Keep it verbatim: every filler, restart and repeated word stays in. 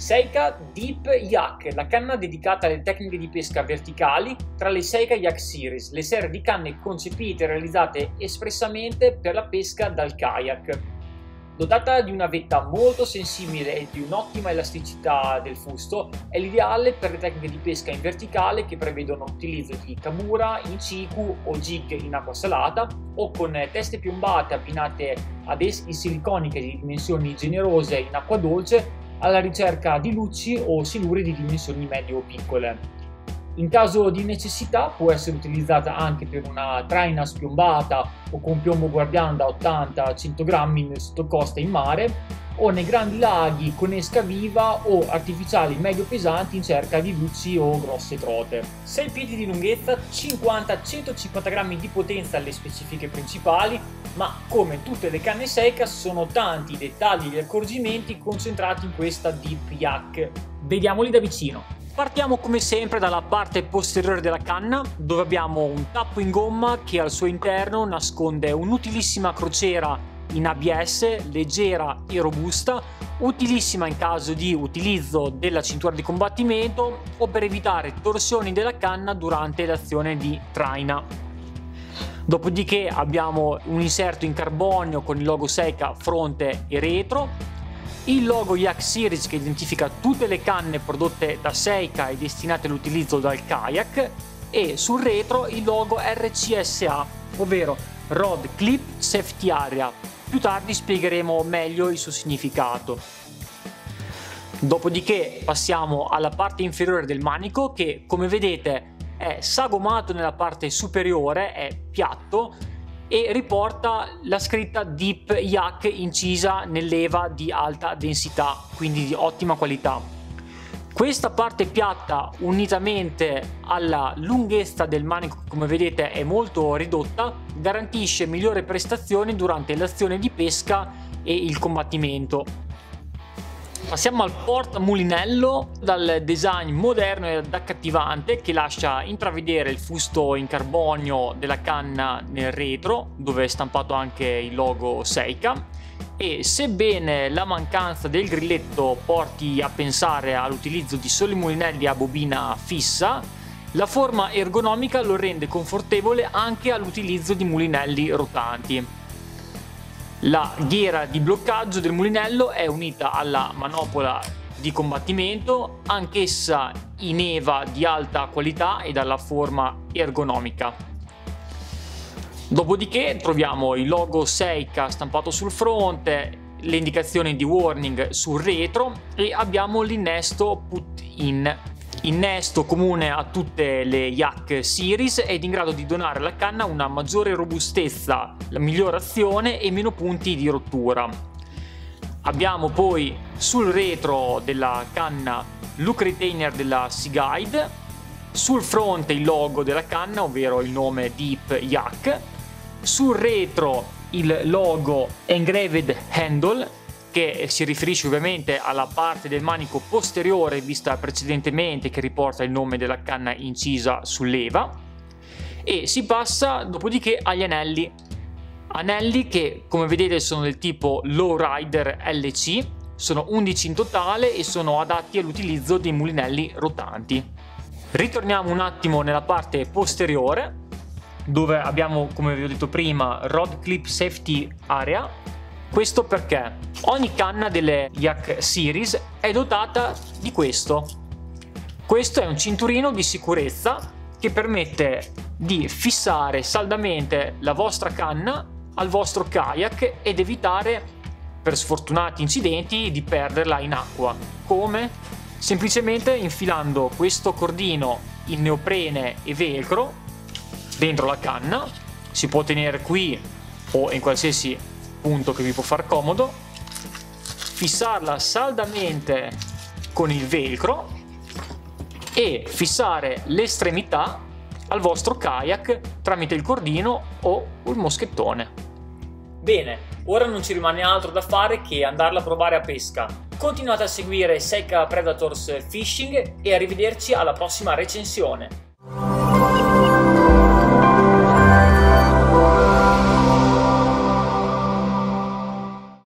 Seika Deep Yak, la canna dedicata alle tecniche di pesca verticali tra le Seika Yak Series, le serie di canne concepite e realizzate espressamente per la pesca dal kayak. Dotata di una vetta molto sensibile e di un'ottima elasticità del fusto, è l'ideale per le tecniche di pesca in verticale che prevedono l'utilizzo di kabura, inciku o jig in acqua salata o con teste piombate abbinate ad eschi siliconiche di dimensioni generose in acqua dolce alla ricerca di lucci o siluri di dimensioni medio o piccole. In caso di necessità può essere utilizzata anche per una traina spiombata o con piombo guardianda ottanta cento grammi sottocosta in mare o nei grandi laghi con esca viva o artificiali medio pesanti in cerca di lucci o grosse trote. sei piedi di lunghezza, cinquanta centocinquanta grammi di potenza alle specifiche principali, ma come tutte le canne Seika sono tanti i dettagli e gli accorgimenti concentrati in questa Deep Yak. Vediamoli da vicino. Partiamo come sempre dalla parte posteriore della canna, dove abbiamo un tappo in gomma che al suo interno nasconde un'utilissima crociera in A B S, leggera e robusta, utilissima in caso di utilizzo della cintura di combattimento o per evitare torsioni della canna durante l'azione di traina. Dopodiché abbiamo un inserto in carbonio con il logo Seika fronte e retro, il logo Yak Series che identifica tutte le canne prodotte da Seika e destinate all'utilizzo dal kayak, e sul retro il logo R C S A, ovvero Rod Clip Safety Area. Più tardi spiegheremo meglio il suo significato. Dopodiché passiamo alla parte inferiore del manico che, come vedete, è sagomato nella parte superiore, è piatto e riporta la scritta Deep Yak incisa nell'eva di alta densità, quindi di ottima qualità. Questa parte piatta, unitamente alla lunghezza del manico, come vedete è molto ridotta, garantisce migliori prestazioni durante l'azione di pesca e il combattimento. Passiamo al portamulinello, dal design moderno ed accattivante che lascia intravedere il fusto in carbonio della canna nel retro, dove è stampato anche il logo Seika, e sebbene la mancanza del grilletto porti a pensare all'utilizzo di soli mulinelli a bobina fissa, la forma ergonomica lo rende confortevole anche all'utilizzo di mulinelli rotanti. La ghiera di bloccaggio del mulinello è unita alla manopola di combattimento, anch'essa in eva di alta qualità e dalla forma ergonomica. Dopodiché troviamo il logo Seika stampato sul fronte, le indicazioni di warning sul retro e abbiamo l'innesto put-in. Innesto comune a tutte le Yak Series ed in grado di donare alla canna una maggiore robustezza, la migliore azione e meno punti di rottura. Abbiamo poi sul retro della canna l'hook retainer della Seaguide, sul fronte il logo della canna, ovvero il nome Deep Yak, sul retro il logo Engraved Handle, che si riferisce ovviamente alla parte del manico posteriore vista precedentemente, che riporta il nome della canna incisa sull'eva, e si passa dopodiché agli anelli. Anelli che, come vedete, sono del tipo Lowrider L C, sono undici in totale e sono adatti all'utilizzo dei mulinelli rotanti. Ritorniamo un attimo nella parte posteriore, dove abbiamo, come vi ho detto prima, Rod Clip Safety Area. Questo perché ogni canna delle Yak Series è dotata di questo. Questo è un cinturino di sicurezza che permette di fissare saldamente la vostra canna al vostro kayak ed evitare, per sfortunati incidenti, di perderla in acqua. Come? Semplicemente infilando questo cordino in neoprene e velcro dentro la canna. Si può tenere qui o in qualsiasi punto che vi può far comodo, fissarla saldamente con il velcro e fissare l'estremità al vostro kayak tramite il cordino o il moschettone. Bene, ora non ci rimane altro da fare che andarla a provare a pesca. Continuate a seguire Seika Predators Fishing e arrivederci alla prossima recensione.